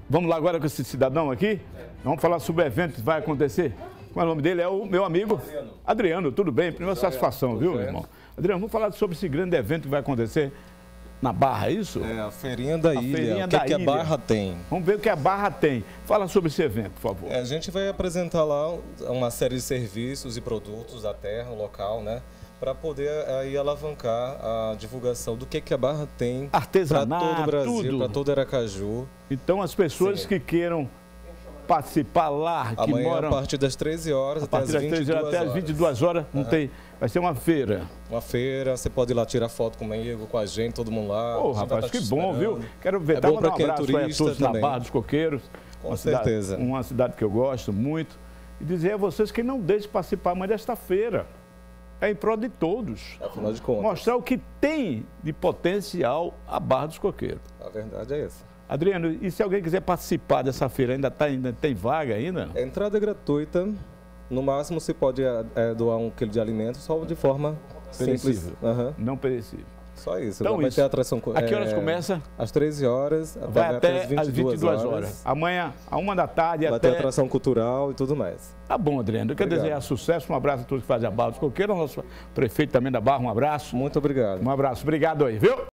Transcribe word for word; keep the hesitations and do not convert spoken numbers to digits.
Vamos lá agora com esse cidadão aqui. Vamos falar sobre o evento que vai acontecer. Qual é o nome dele? É o meu amigo Adriano. Adriano, tudo bem? Primeira satisfação, viu, meu irmão? Adriano, vamos falar sobre esse grande evento que vai acontecer na Barra, é isso? É, a Feirinha da a Ilha. Feirinha o que, da que Ilha. a Barra tem? Vamos ver o que a Barra tem. Fala sobre esse evento, por favor. É, a gente vai apresentar lá uma série de serviços e produtos da terra, local, né? Para poder aí alavancar a divulgação do que, que a Barra tem para todo o Brasil, para todo Aracaju. Então as pessoas Sim. que queiram participar lá, que Amanhã, moram... a partir das treze horas até as vinte e duas horas. Até as vinte e duas horas, não uhum. tem... Vai ser uma feira. Uma feira, você pode ir lá tirar foto comigo, com a gente, todo mundo lá. Ô, rapaz, tá que bom, viu? Quero ver, é tá, bom para um quem é abraço turista todos também. Na Barra dos Coqueiros. Com uma certeza. Cidade, uma cidade que eu gosto muito. E dizer a vocês que não deixem participar mais desta feira. É em prol de todos. Afinal de contas. Mostrar o que tem de potencial a Barra dos Coqueiros. A verdade é essa. Adriano, e se alguém quiser participar dessa feira, ainda, tá, ainda tem vaga ainda? A entrada é gratuita. No máximo, você pode é, doar um quilo de alimento só de forma perecível. Simples. Uhum. Não perecível. Só isso. Então, vai isso. ter atração. A que horas é, começa? Às treze horas. Vai até, até às vinte e duas horas. horas. Amanhã, a uma da tarde. Vai até... ter atração cultural e tudo mais. Tá bom, Adriano. Eu quero desejar sucesso. Um abraço a todos que fazem a Barra dos Coqueiros. Nosso prefeito também da Barra, um abraço. Muito obrigado. Um abraço. Obrigado aí, viu?